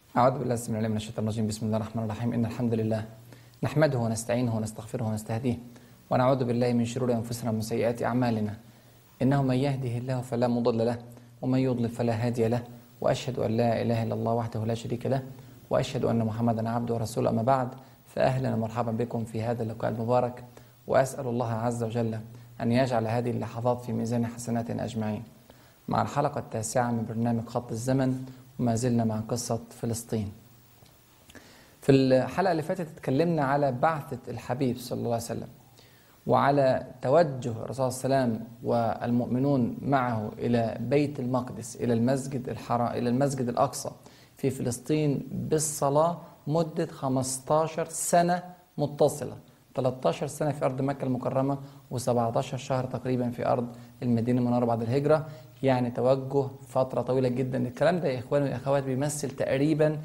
أعوذ بالله السميع العليم من الشيطان الرجيم. بسم الله الرحمن الرحيم. إن الحمد لله نحمده ونستعينه ونستغفره ونستهديه ونعوذ بالله من شرور أنفسنا ومن سيئات أعمالنا. إنه من يهده الله فلا مضل له ومن يضلل فلا هادي له، وأشهد أن لا إله إلا الله وحده لا شريك له، وأشهد أن محمدا عبده ورسوله. أما بعد، فأهلا ومرحبا بكم في هذا اللقاء المبارك، وأسأل الله عز وجل أن يجعل هذه اللحظات في ميزان حسناتنا أجمعين. مع الحلقة التاسعة من برنامج خط الزمن، وما زلنا مع قصة فلسطين. في الحلقة اللي فاتت اتكلمنا على بعثة الحبيب صلى الله عليه وسلم، وعلى توجه الرسول صلى الله عليه وسلم والمؤمنون معه إلى بيت المقدس، إلى المسجد الحرام، إلى المسجد الأقصى في فلسطين بالصلاة مدة 15 سنة متصلة، 13 سنة في أرض مكة المكرمة و17 شهر تقريبا في أرض المدينة المنورة بعد الهجرة. يعني توجه فترة طويلة جدا. الكلام ده يا إخواني وأخوات بيمثل تقريبا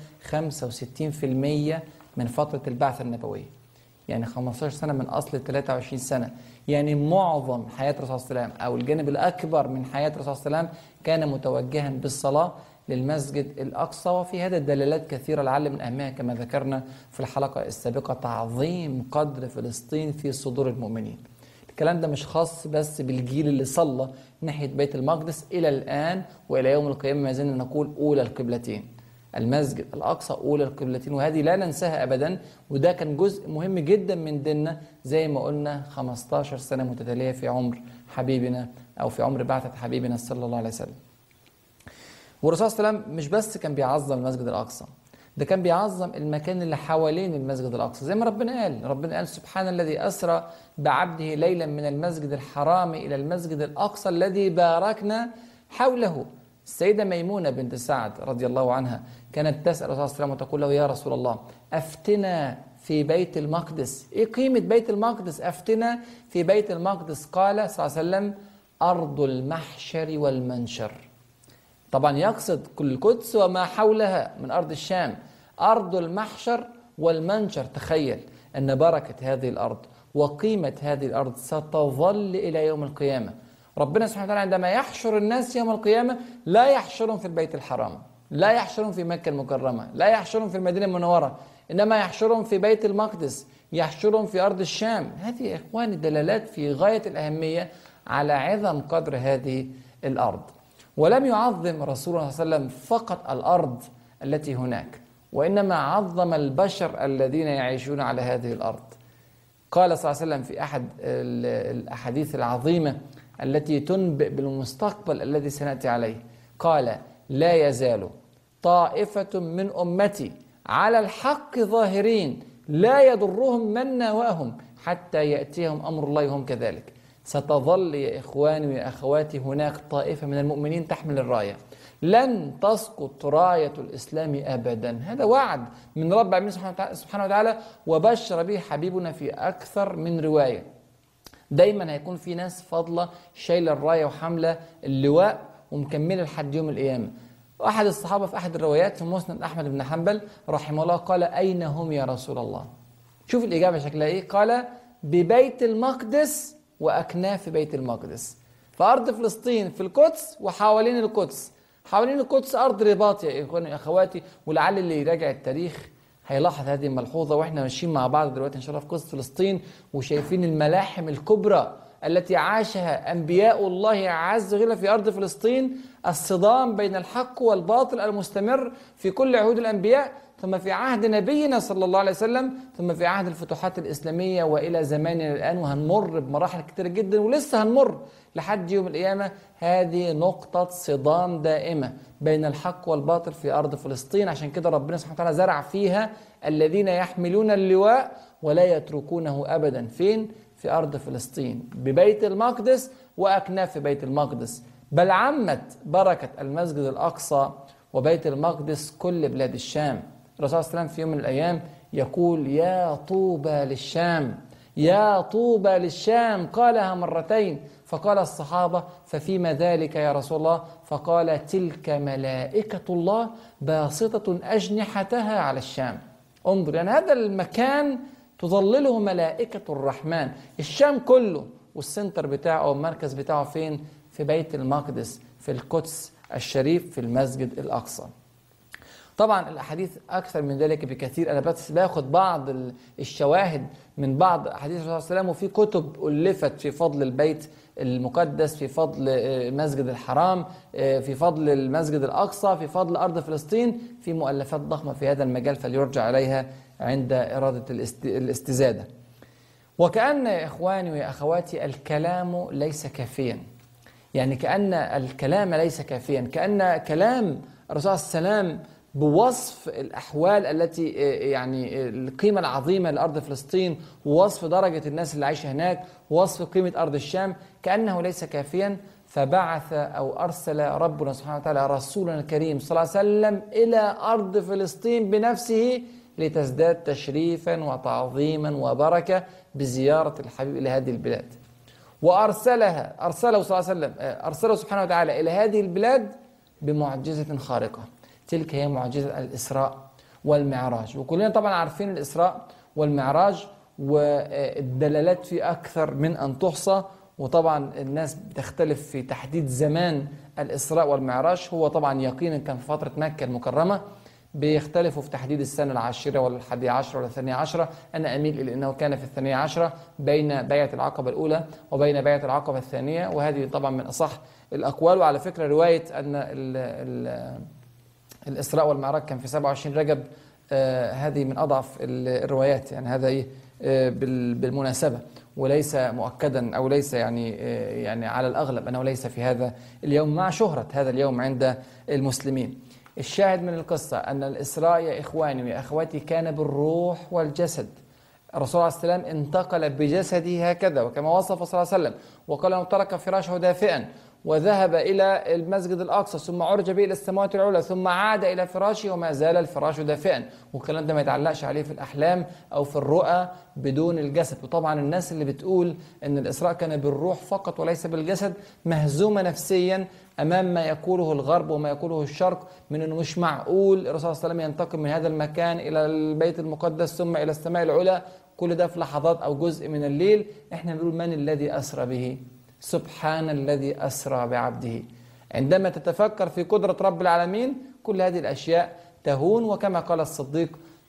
65% من فترة البعثة النبوية، يعني 15 سنة من أصل 23 سنة. يعني معظم حياة الرسول صلى الله عليه وسلم أو الجانب الأكبر من حياة الرسول صلى الله عليه وسلم كان متوجها بالصلاة للمسجد الأقصى. وفي هذا دلالات كثيرة لعل من أهمها كما ذكرنا في الحلقة السابقة تعظيم قدر فلسطين في صدور المؤمنين. الكلام ده مش خاص بس بالجيل اللي صلى ناحية بيت المقدس إلى الآن وإلى يوم القيامة، ما زلنا نقول أولى القبلتين، المسجد الأقصى أولى القبلتين، وهذه لا ننساها أبدا. وده كان جزء مهم جدا من ديننا زي ما قلنا 15 سنة متتالية في عمر حبيبنا أو في عمر بعثة حبيبنا صلى الله عليه وسلم. والرسول صلى الله عليه وسلم مش بس كان بيعظم المسجد الأقصى، ده كان بيعظم المكان اللي حوالين المسجد الأقصى، زي ما ربنا قال سبحان الذي أسرى بعبده ليلا من المسجد الحرام إلى المسجد الأقصى الذي باركنا حوله. السيدة ميمونة بنت سعد رضي الله عنها كانت تسأل الرسول صلى الله عليه وسلم وتقول له: يا رسول الله، أفتنا في بيت المقدس. إيه قيمة بيت المقدس؟ أفتنا في بيت المقدس. قال صلى الله عليه وسلم: أرض المحشر والمنشر. طبعا يقصد كل القدس وما حولها من أرض الشام، أرض المحشر والمنشر. تخيل أن بركة هذه الأرض وقيمة هذه الأرض ستظل إلى يوم القيامة. ربنا سبحانه وتعالى عندما يحشر الناس يوم القيامة لا يحشرهم في البيت الحرام، لا يحشرهم في مكة المكرمة، لا يحشرهم في المدينة المنورة، إنما يحشرهم في بيت المقدس، يحشرهم في أرض الشام. هذه يا إخواني دلالات في غاية الأهمية على عظم قدر هذه الأرض. ولم يعظم رسول الله صلى الله عليه وسلم فقط الأرض التي هناك، وإنما عظم البشر الذين يعيشون على هذه الأرض. قال صلى الله عليه وسلم في أحد الأحاديث العظيمة التي تنبئ بالمستقبل الذي سنأتي عليه، قال: لا يزال طائفة من أمتي على الحق ظاهرين لا يضرهم من ناواهم حتى يأتيهم أمر الله وهم كذلك. ستظل يا إخواني ويا أخواتي هناك طائفة من المؤمنين تحمل الراية، لن تسقط راية الإسلام أبدا. هذا وعد من رب العالمين سبحانه وتعالى، وبشر به حبيبنا في أكثر من رواية. دايما هيكون في ناس فاضلة شايلة الراية وحاملة اللواء ومكملة لحد يوم القيامة. أحد الصحابة في أحد الروايات في مسند أحمد بن حنبل رحمه الله قال: أين هم يا رسول الله؟ شوف الإجابة شكلها إيه؟ قال: ببيت المقدس وأكناف بيت المقدس. فأرض فلسطين في القدس وحوالين القدس. حوالين القدس أرض رباط يا إخواني يا أخواتي. ولعل اللي يراجع التاريخ هيلاحظ هذه الملحوظة وإحنا ماشيين مع بعض دلوقتي إن شاء الله في قصة فلسطين وشايفين الملاحم الكبرى التي عاشها أنبياء الله عز وجل في أرض فلسطين، الصدام بين الحق والباطل المستمر في كل عهود الأنبياء، ثم في عهد نبينا صلى الله عليه وسلم، ثم في عهد الفتوحات الإسلامية وإلى زماننا الآن. وهنمر بمراحل كتير جدا ولسه هنمر لحد يوم القيامة. هذه نقطة صدام دائمة بين الحق والباطل في أرض فلسطين. عشان كده ربنا سبحانه وتعالى زرع فيها الذين يحملون اللواء ولا يتركونه أبدا. فين؟ في أرض فلسطين ببيت المقدس وأكناف بيت المقدس. بل عمت بركة المسجد الأقصى وبيت المقدس كل بلاد الشام. الرسول صلى الله عليه وسلم في يوم من الأيام يقول: يا طوبى للشام، يا طوبى للشام. قالها مرتين. فقال الصحابة: ففيما ذلك يا رسول الله؟ فقال: تلك ملائكة الله باسطة أجنحتها على الشام. انظر، يعني هذا المكان تظلله ملائكة الرحمن. الشام كله والسنتر بتاعه أو المركز بتاعه فين؟ في بيت المقدس، في القدس الشريف، في المسجد الأقصى. طبعا الأحاديث أكثر من ذلك بكثير، أنا بس باخد بعض الشواهد من بعض أحاديث الرسول صلى الله عليه وسلم، وفي كتب ألفت في فضل البيت المقدس، في فضل المسجد الحرام، في فضل المسجد الأقصى، في فضل أرض فلسطين، في مؤلفات ضخمة في هذا المجال فليرجع عليها عند إرادة الاستزادة. وكأن يا إخواني ويا أخواتي الكلام ليس كافيا، يعني كأن الكلام ليس كافيا، كأن كلام الرسول صلى الله عليه وسلم بوصف الأحوال التي يعني القيمة العظيمة لأرض فلسطين، ووصف درجة الناس اللي عايشة هناك، ووصف قيمة أرض الشام، كأنه ليس كافيا. فبعث أو أرسل ربنا سبحانه وتعالى رسولنا الكريم صلى الله عليه وسلم إلى أرض فلسطين بنفسه لتزداد تشريفا وتعظيما وبركة بزيارة الحبيب إلى هذه البلاد. أرسله صلى الله عليه وسلم، أرسله سبحانه وتعالى إلى هذه البلاد بمعجزة خارقة، تلك هي معجزة الإسراء والمعراج. وكلنا طبعا عارفين الإسراء والمعراج، والدلالات فيه أكثر من أن تحصى، وطبعا الناس بتختلف في تحديد زمان الإسراء والمعراج. هو طبعا يقينا كان في فترة مكة المكرمة، بيختلفوا في تحديد السنة العاشرة ولا 11 ولا 12. أنا أميل إلى أنه كان في 12 بين بيعة العقبة الأولى وبين بيعة العقبة الثانية، وهذه طبعا من أصح الأقوال. وعلى فكرة رواية أن الإسراء والمعراج كان في 27 رجب هذه من أضعف الروايات، يعني هذا بالمناسبة، وليس مؤكدا أو ليس يعني على الأغلب أنه ليس في هذا اليوم مع شهرة هذا اليوم عند المسلمين. الشاهد من القصة أن الإسراء يا إخواني ويا أخواتي كان بالروح والجسد. الرسول عليه السلام انتقل بجسده هكذا، وكما وصف صلى الله عليه وسلم وقال أنه ترك فراشه دافئا وذهب إلى المسجد الأقصى، ثم عرج به إلى السماوات العلى، ثم عاد إلى فراشه وما زال الفراش دافئا. والكلام ده ما يتعلقش عليه في الأحلام أو في الرؤى بدون الجسد. وطبعا الناس اللي بتقول أن الإسراء كان بالروح فقط وليس بالجسد مهزومة نفسيا أمام ما يقوله الغرب وما يقوله الشرق من أنه مش معقول الرسول صلى الله عليه وسلم ينتقل من هذا المكان إلى البيت المقدس ثم إلى السماء العلى، كل ده في لحظات أو جزء من الليل. إحنا بنقول من الذي أسرى به؟ سبحان الذي أسرى بعبده. عندما تتفكر في قدرة رب العالمين كل هذه الأشياء تهون. وكما قال الصديق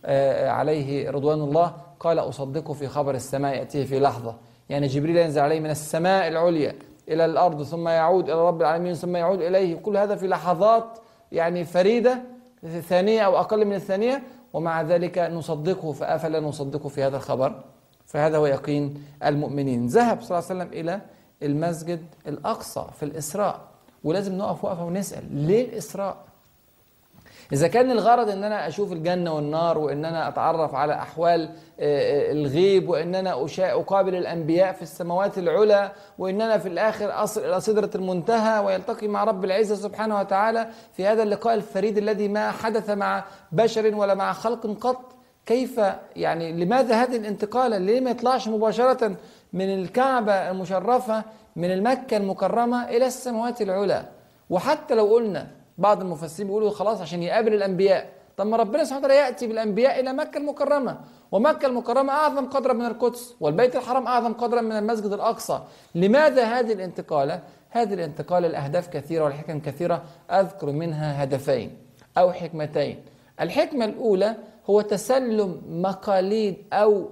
عليه رضوان الله، قال أصدقه في خبر السماء يأتيه في لحظة، يعني جبريل ينزل عليه من السماء العليا إلى الأرض ثم يعود إلى رب العالمين ثم يعود إليه، كل هذا في لحظات يعني فريدة، ثانية أو أقل من الثانية، ومع ذلك نصدقه. فأفلا نصدقه في هذا الخبر؟ فهذا هو يقين المؤمنين. ذهب صلى الله عليه وسلم إلى المسجد الأقصى في الإسراء، ولازم نقف وقفة ونسأل ليه الإسراء؟ إذا كان الغرض أن أنا أشوف الجنة والنار، وأن أنا أتعرف على أحوال الغيب، وأن أنا أقابل الأنبياء في السماوات العلى، وأن أنا في الآخر أصل إلى سدرة المنتهى ويلتقي مع رب العزة سبحانه وتعالى في هذا اللقاء الفريد الذي ما حدث مع بشر ولا مع خلق قط، كيف يعني لماذا هذه الانتقالة؟ ليه ما يطلعش مباشرة من الكعبة المشرفة من المكة المكرمة إلى السماوات العلى؟ وحتى لو قلنا بعض المفسرين بيقولوا خلاص عشان يقابل الأنبياء، طب ما ربنا سبحانه وتعالى يأتي بالأنبياء إلى مكة المكرمة، ومكة المكرمة أعظم قدرا من القدس، والبيت الحرام أعظم قدرا من المسجد الأقصى. لماذا هذه الانتقالة؟ هذه الانتقالة لأهداف كثيرة والحكم كثيرة، أذكر منها هدفين أو حكمتين. الحكمة الأولى هو تسلم مقاليد أو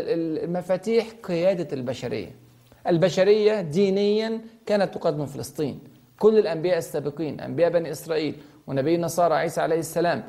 مفاتيح قيادة البشرية. البشرية دينيا كانت تقدم فلسطين، كل الأنبياء السابقين، أنبياء بني إسرائيل ونبي النصارى عيسى عليه السلام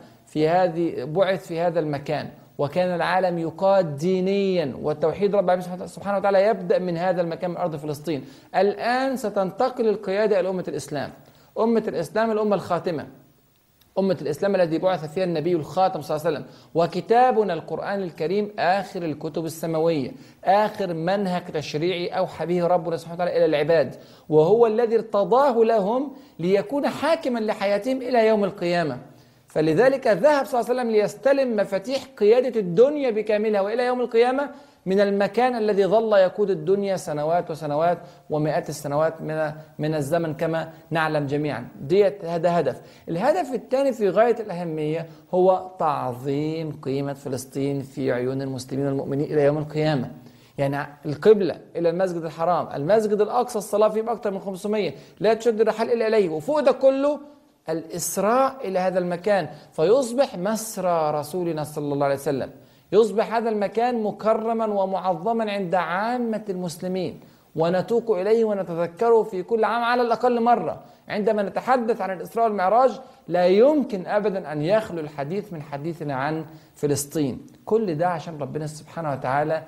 بعث في هذا المكان، وكان العالم يقاد دينيا، والتوحيد رب العالمين سبحانه وتعالى يبدأ من هذا المكان من أرض فلسطين. الآن ستنتقل القيادة إلى أمة الإسلام، أمة الإسلام الأمة الخاتمة، أمة الإسلام الذي بعث فيها النبي الخاتم صلى الله عليه وسلم، وكتابنا القرآن الكريم آخر الكتب السماوية، آخر منهج تشريعي أوحى به ربنا سبحانه وتعالى إلى العباد، وهو الذي ارتضاه لهم ليكون حاكما لحياتهم إلى يوم القيامة. فلذلك ذهب صلى الله عليه وسلم ليستلم مفاتيح قيادة الدنيا بكاملها وإلى يوم القيامة من المكان الذي ظل يقود الدنيا سنوات وسنوات ومئات السنوات من الزمن كما نعلم جميعا. هذا هدف. الهدف الثاني في غاية الأهمية هو تعظيم قيمة فلسطين في عيون المسلمين والمؤمنين إلى يوم القيامة. يعني القبلة إلى المسجد الحرام، المسجد الأقصى الصلاة فيه بأكثر من 500، لا تشد الرحال إلا إليه، وفوق ده كله الإسراء إلى هذا المكان، فيصبح مسرى رسولنا صلى الله عليه وسلم، يصبح هذا المكان مكرما ومعظما عند عامة المسلمين، ونتوق إليه ونتذكره في كل عام على الأقل مرة. عندما نتحدث عن الإسراء والمعراج لا يمكن أبدا أن يخلو الحديث من حديثنا عن فلسطين. كل ده عشان ربنا سبحانه وتعالى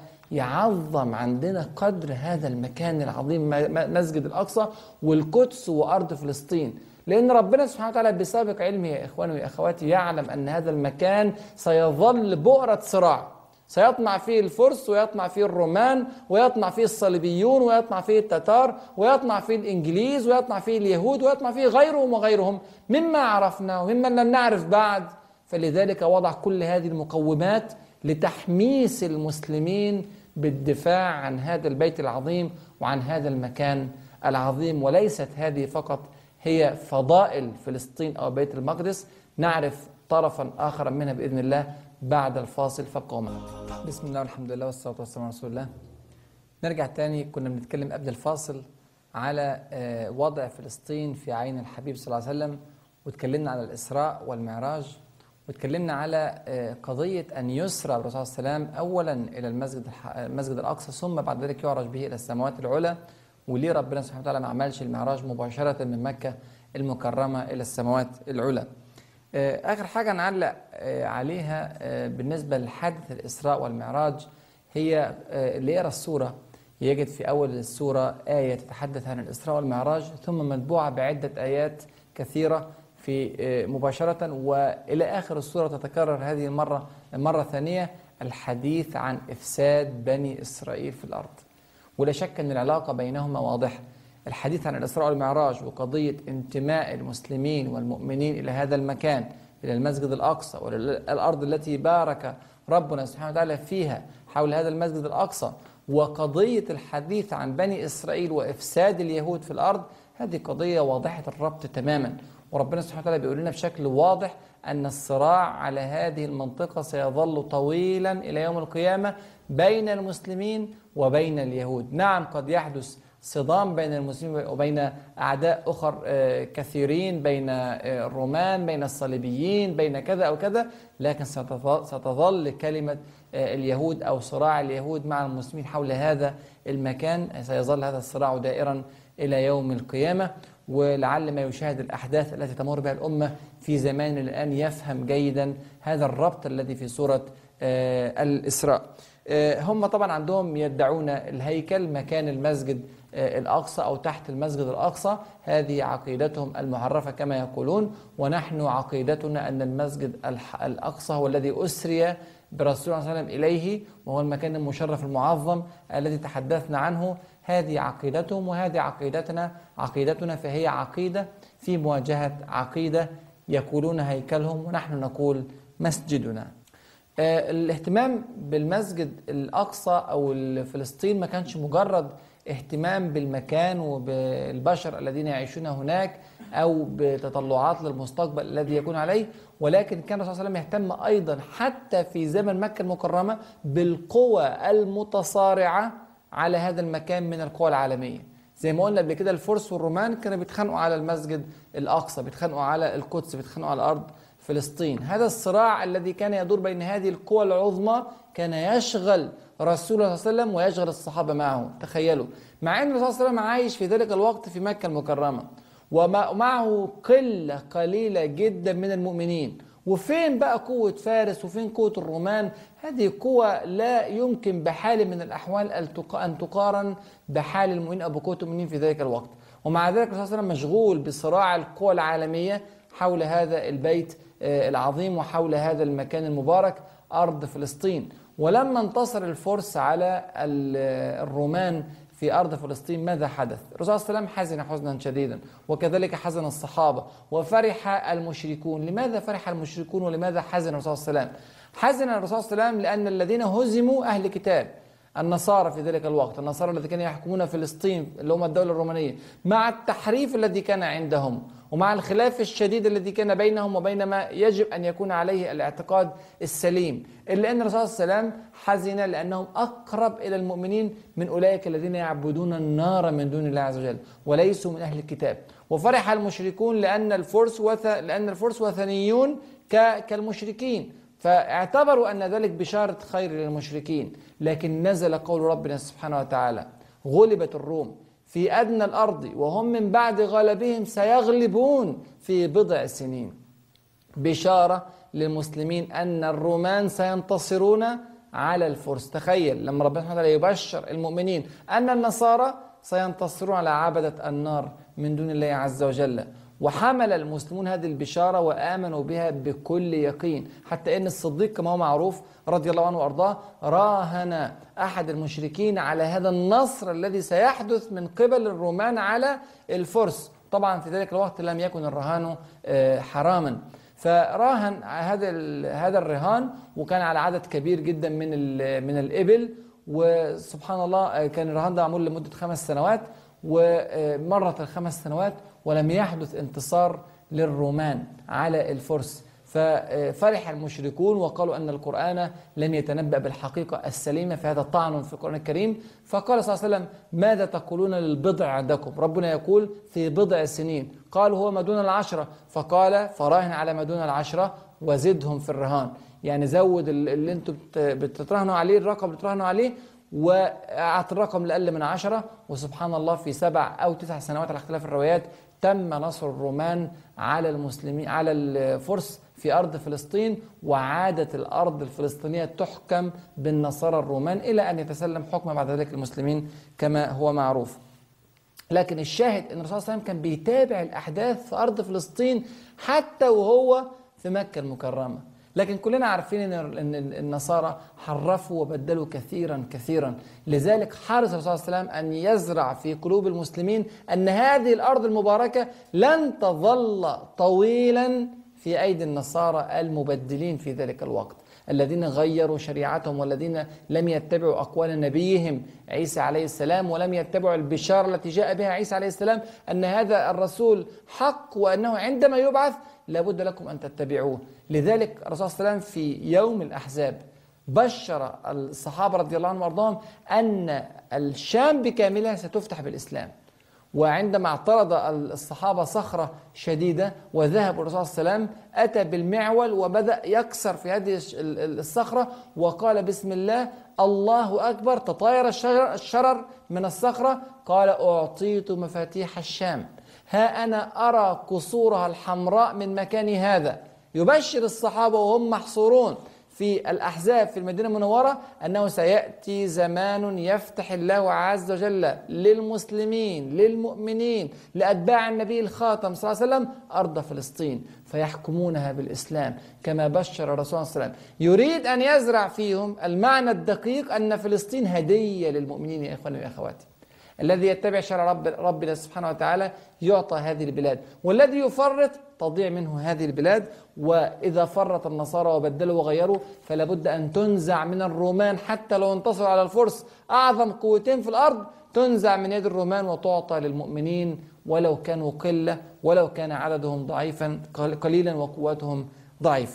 يعظم عندنا قدر هذا المكان العظيم، مسجد الأقصى والقدس وأرض فلسطين. لأن ربنا سبحانه وتعالى بسابق علمه يا إخواني وأخواتي يعلم أن هذا المكان سيظل بؤرة صراع، سيطمع فيه الفرس ويطمع فيه الرومان ويطمع فيه الصليبيون ويطمع فيه التتار ويطمع فيه الإنجليز ويطمع فيه اليهود ويطمع فيه غيرهم وغيرهم مما عرفنا وممن لم نعرف بعد. فلذلك وضع كل هذه المقومات لتحميس المسلمين بالدفاع عن هذا البيت العظيم وعن هذا المكان العظيم. وليست هذه فقط هي فضائل فلسطين أو بيت المقدس، نعرف طرفا آخر منها بإذن الله بعد الفاصل، فابقوا معنا. بسم الله والحمد لله والصلاة والسلام على رسول الله. نرجع تاني، كنا بنتكلم قبل الفاصل على وضع فلسطين في عين الحبيب صلى الله عليه وسلم، وتكلمنا على الإسراء والمعراج، وتكلمنا على قضية أن يسرى الرسول صلى الله عليه وسلم أولا إلى المسجد الأقصى، ثم بعد ذلك يعرج به إلى السماوات العلى. وليه ربنا سبحانه وتعالى ما عملش المعراج مباشرة من مكة المكرمة إلى السماوات العلى؟ آخر حاجة نعلق عليها بالنسبة لحادث الإسراء والمعراج هي اللي يقرأ السورة يجد في أول السورة آية تتحدث عن الإسراء والمعراج، ثم متبوعة بعدة آيات كثيرة في مباشرة، وإلى آخر السورة تتكرر هذه المرة ثانية الحديث عن إفساد بني إسرائيل في الأرض. ولا شك أن العلاقة بينهما واضحة. الحديث عن الإسراء والمعراج وقضية انتماء المسلمين والمؤمنين إلى هذا المكان، إلى المسجد الأقصى والأرض التي بارك ربنا سبحانه وتعالى فيها حول هذا المسجد الأقصى، وقضية الحديث عن بني إسرائيل وإفساد اليهود في الأرض، هذه قضية واضحة الربط تماما. وربنا سبحانه وتعالى بيقول لنا بشكل واضح أن الصراع على هذه المنطقة سيظل طويلا إلى يوم القيامة بين المسلمين وبين اليهود. نعم قد يحدث صدام بين المسلمين وبين أعداء أخر كثيرين، بين الرومان، بين الصليبيين، بين كذا أو كذا، لكن ستظل كلمة اليهود أو صراع اليهود مع المسلمين حول هذا المكان، سيظل هذا الصراع دائرا إلى يوم القيامة. ولعل ما يشاهد الأحداث التي تمر بها الأمة في زمان الآن يفهم جيدا هذا الربط الذي في سورة الإسراء. هم طبعا عندهم يدعون الهيكل مكان المسجد الأقصى أو تحت المسجد الأقصى، هذه عقيدتهم المعرفة كما يقولون. ونحن عقيدتنا أن المسجد الأقصى هو الذي أسري برسول الله صلى الله عليه وسلم إليه، وهو المكان المشرف المعظم الذي تحدثنا عنه. هذه عقيدتهم وهذه عقيدتنا، فهي عقيدة في مواجهة عقيدة. يقولون هيكلهم ونحن نقول مسجدنا. الاهتمام بالمسجد الأقصى أو فلسطين ما كانش مجرد اهتمام بالمكان وبالبشر الذين يعيشون هناك أو بتطلعات للمستقبل الذي يكون عليه، ولكن كان الرسول صلى الله عليه وسلم يهتم أيضا حتى في زمن مكة المكرمة بالقوى المتصارعة على هذا المكان من القوى العالمية. زي ما قلنا قبل كده الفرس والرومان كانوا بيتخانقوا على المسجد الأقصى، بيتخانقوا على القدس، بيتخانقوا على أرض فلسطين. هذا الصراع الذي كان يدور بين هذه القوى العظمى كان يشغل رسول الله صلى الله عليه وسلم ويشغل الصحابة معه. تخيلوا، مع أن الرسول صلى الله عليه وسلم عايش في ذلك الوقت في مكة المكرمة ومعه قلة قليلة جدا من المؤمنين، وفين بقى قوة فارس وفين قوة الرومان؟ هذه قوة لا يمكن بحال من الأحوال أن تقارن بحال المؤمنين أو بقوة المؤمنين في ذلك الوقت. ومع ذلك الرسول صلى الله عليه وسلم مشغول بصراع القوى العالمية حول هذا البيت العظيم وحول هذا المكان المبارك أرض فلسطين. ولما انتصر الفرس على الرومان في أرض فلسطين ماذا حدث؟ الرسول صلى الله عليه وسلم حزن حزنا شديدا، وكذلك حزن الصحابة وفرح المشركون. لماذا فرح المشركون ولماذا حزن الرسول صلى الله عليه وسلم؟ حزن الرسول صلى الله عليه وسلم لأن الذين هزموا أهل كتاب، النصارى في ذلك الوقت، النصارى الذين كانوا يحكمون فلسطين اللي هم الدولة الرومانية، مع التحريف الذي كان عندهم ومع الخلاف الشديد الذي كان بينهم وبين ما يجب أن يكون عليه الاعتقاد السليم، إلا أن الرسول صلى الله عليه وسلم حزن لأنهم أقرب إلى المؤمنين من أولئك الذين يعبدون النار من دون الله عز وجل وليسوا من أهل الكتاب. وفرح المشركون لأن الفرس وثنيون كالمشركين، فاعتبروا أن ذلك بشارة خير للمشركين. لكن نزل قول ربنا سبحانه وتعالى: غلبت الروم في أدنى الأرض وهم من بعد غلبهم سيغلبون في بضع سنين. بشارة للمسلمين أن الرومان سينتصرون على الفرس. تخيل لما ربنا سبحانه وتعالى يبشر المؤمنين أن النصارى سينتصرون على عبدة النار من دون الله عز وجل. وحمل المسلمون هذه البشارة وآمنوا بها بكل يقين، حتى أن الصديق كما هو معروف رضي الله عنه وأرضاه راهن أحد المشركين على هذا النصر الذي سيحدث من قبل الرومان على الفرس. طبعا في ذلك الوقت لم يكن الرهان حراما، فراهن هذا الرهان، وكان على عدد كبير جدا من الإبل. وسبحان الله كان الرهان ده معمول لمدة 5 سنوات، ومرت ال5 سنوات ولم يحدث انتصار للرومان على الفرس. ففرح المشركون وقالوا أن القرآن لم يتنبأ بالحقيقة السليمة، فهذا طعن في القرآن الكريم. فقال صلى الله عليه وسلم: ماذا تقولون للبضع عندكم؟ ربنا يقول في بضع سنين. قالوا: هو ما دون 10. فقال: فراهن على ما دون 10 وزدهم في الرهان، يعني زود اللي انتم بتتراهنوا عليه، الرقم اللي بتراهنوا عليه، وأعطى الرقم لأقل من 10. وسبحان الله في 7 أو 9 سنوات على اختلاف الروايات تم نصر الرومان على المسلمين على الفرس في أرض فلسطين، وعادت الأرض الفلسطينية تحكم بالنصارى الرومان إلى أن يتسلم حكم بعد ذلك المسلمين كما هو معروف. لكن الشاهد أن الرسول صلى الله عليه وسلم كان بيتابع الأحداث في أرض فلسطين حتى وهو في مكة المكرمة. لكن كلنا عارفين أن النصارى حرفوا وبدلوا كثيرا كثيرا، لذلك حرص الرسول صلى الله عليه وسلم أن يزرع في قلوب المسلمين أن هذه الأرض المباركة لن تظل طويلا في أيدي النصارى المبدلين في ذلك الوقت، الذين غيروا شريعتهم والذين لم يتبعوا أقوال نبيهم عيسى عليه السلام، ولم يتبعوا البشارة التي جاء بها عيسى عليه السلام أن هذا الرسول حق، وأنه عندما يبعث لابد لكم أن تتبعوه. لذلك الرسول صلى الله عليه وسلم في يوم الأحزاب بشر الصحابة رضي الله عنهم وارضاهم أن الشام بكاملها ستفتح بالإسلام. وعندما اعترض الصحابة صخرة شديدة وذهب الرسول صلى الله عليه وسلم أتى بالمعول وبدأ يكسر في هذه الصخرة وقال: بسم الله، الله أكبر. تطاير الشرر من الصخرة. قال: أعطيت مفاتيح الشام، ها أنا أرى قصورها الحمراء من مكان هذا. يبشر الصحابة وهم محصورون في الأحزاب في المدينة المنورة أنه سيأتي زمان يفتح الله عز وجل للمسلمين للمؤمنين لأتباع النبي الخاتم صلى الله عليه وسلم أرض فلسطين فيحكمونها بالإسلام، كما بشر الرسول صلى الله عليه وسلم. يريد أن يزرع فيهم المعنى الدقيق أن فلسطين هدية للمؤمنين يا إخواني وأخواتي. الذي يتبع شرع ربنا سبحانه وتعالى يعطى هذه البلاد، والذي يفرط تضيع منه هذه البلاد. وإذا فرط النصارى وبدلوا وغيروا فلا بد أن تنزع من الرومان، حتى لو انتصروا على الفرس أعظم قوتين في الأرض، تنزع من يد الرومان وتعطى للمؤمنين ولو كانوا قلة، ولو كان عددهم ضعيفا قليلا وقوتهم ضعيفة.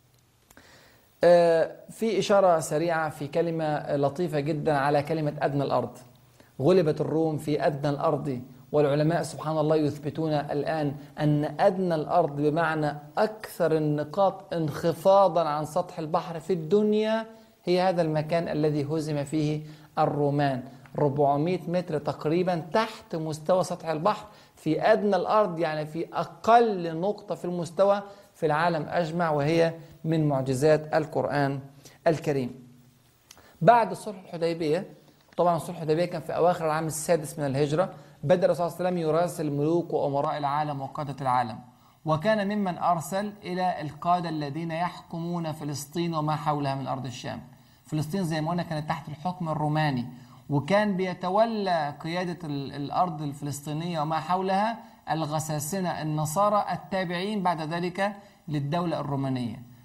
في إشارة سريعة في كلمة لطيفة جدا على كلمة أدنى الأرض. غلبت الروم في أدنى الأرض، والعلماء سبحان الله يثبتون الآن أن أدنى الأرض بمعنى أكثر النقاط انخفاضا عن سطح البحر في الدنيا هي هذا المكان الذي هزم فيه الرومان، 400 متر تقريبا تحت مستوى سطح البحر في أدنى الأرض، يعني في أقل نقطة في المستوى في العالم أجمع، وهي من معجزات القرآن الكريم. بعد صلح الحديبية، طبعا صلح الحديبية كان في أواخر العام السادس من الهجرة، بدأ الرسول صلى الله عليه وسلم يراسل ملوك وأمراء العالم وقادة العالم، وكان ممن أرسل إلى القادة الذين يحكمون فلسطين وما حولها من أرض الشام. فلسطين زي ما قلنا كانت تحت الحكم الروماني، وكان بيتولى قيادة الأرض الفلسطينية وما حولها الغساسنة النصارى التابعين بعد ذلك للدولة الرومانية.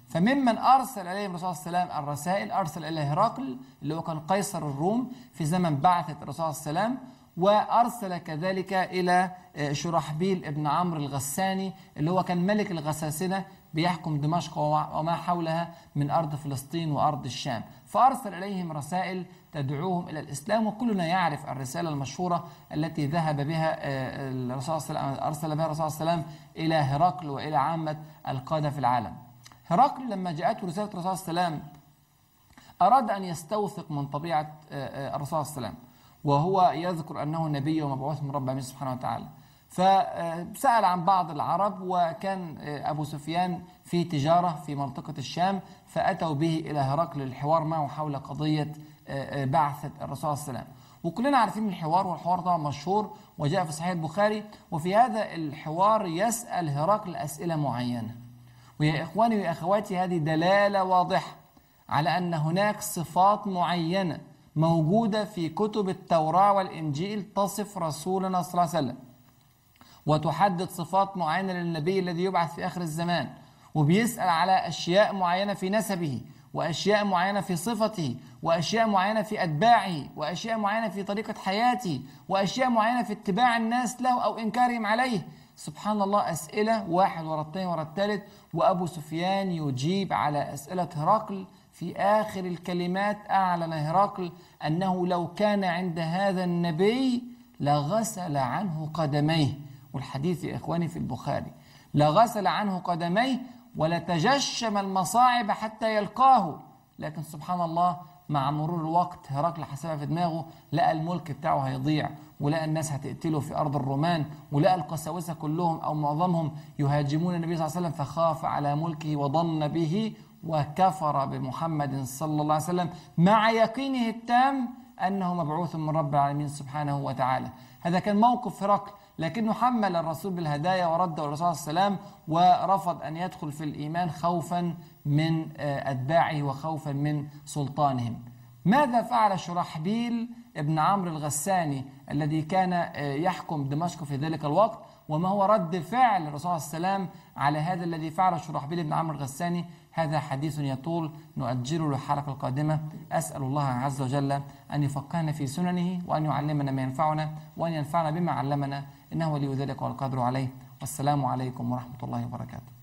فممن أرسل إليهم الرسول صلى الله عليه وسلم الرسائل أرسل إلى هرقل اللي هو كان قيصر الروم في زمن بعثة الرسول صلى الله عليه وسلم، وأرسل كذلك إلى شرحبيل ابن عمرو الغساني اللي هو كان ملك الغساسنة بيحكم دمشق وما حولها من أرض فلسطين وأرض الشام، فأرسل إليهم رسائل تدعوهم إلى الإسلام. وكلنا يعرف الرسالة المشهورة التي ذهب بها الرسول صلى الله عليه وسلم، أرسل بها الرسول صلى الله عليه وسلم إلى هرقل وإلى عامة القادة في العالم. هرقل لما جاءته رسالة الرسول صلى الله عليه وسلم أراد أن يستوثق من طبيعة الرسول صلى الله عليه وسلم، وهو يذكر أنه نبي ومبعوث من رب العالمين سبحانه وتعالى. فسأل عن بعض العرب، وكان أبو سفيان في تجارة في منطقة الشام، فأتوا به إلى هرقل للحوار معه حول قضية بعثة الرسول صلى الله عليه وسلم. وكلنا عارفين الحوار، والحوار طبعا مشهور وجاء في صحيح البخاري. وفي هذا الحوار يسأل هرقل أسئلة معينة، ويا إخواني وأخواتي هذه دلالة واضحة على أن هناك صفات معينة موجودة في كتب التوراة والإنجيل تصف رسولنا صلى الله عليه وسلم، وتحدد صفات معينة للنبي الذي يبعث في آخر الزمان، وبيسأل على أشياء معينة في نسبه، وأشياء معينة في صفته، وأشياء معينة في أتباعه، وأشياء معينة في طريقة حياته، وأشياء معينة في اتباع الناس له أو إنكارهم عليه. سبحان الله، أسئلة واحد ورا الثاني ورا الثالث، وأبو سفيان يجيب على أسئلة هرقل. في آخر الكلمات أعلن هرقل أنه لو كان عند هذا النبي لغسل عنه قدميه، والحديث يا إخواني في البخاري، لغسل عنه قدميه ولتجشم المصاعب حتى يلقاه. لكن سبحان الله، مع مرور الوقت هرقل حسبها في دماغه، لقى الملك بتاعه هيضيع، ولقى الناس هتقتله في أرض الرومان، ولقى القساوسة كلهم أو معظمهم يهاجمون النبي صلى الله عليه وسلم، فخاف على ملكه وضن به وكفر بمحمد صلى الله عليه وسلم مع يقينه التام أنه مبعوث من رب العالمين سبحانه وتعالى. هذا كان موقف هرقل، لكنه حمل الرسول بالهدايا ورد الرسول صلى الله عليه وسلم، ورفض أن يدخل في الإيمان خوفا من أتباعه وخوفا من سلطانهم. ماذا فعل شرحبيل ابن عمرو الغساني الذي كان يحكم دمشق في ذلك الوقت؟ وما هو رد فعل الرسول صلى الله عليه وسلم على هذا الذي فعله شرحبيل بن عمرو الغساني؟ هذا حديث يطول نؤجله للحلقة القادمة. أسأل الله عز وجل أن يفقهنا في سننه، وأن يعلمنا ما ينفعنا، وأن ينفعنا بما علمنا، إنه ولي ذلك والقادر عليه. والسلام عليكم ورحمة الله وبركاته.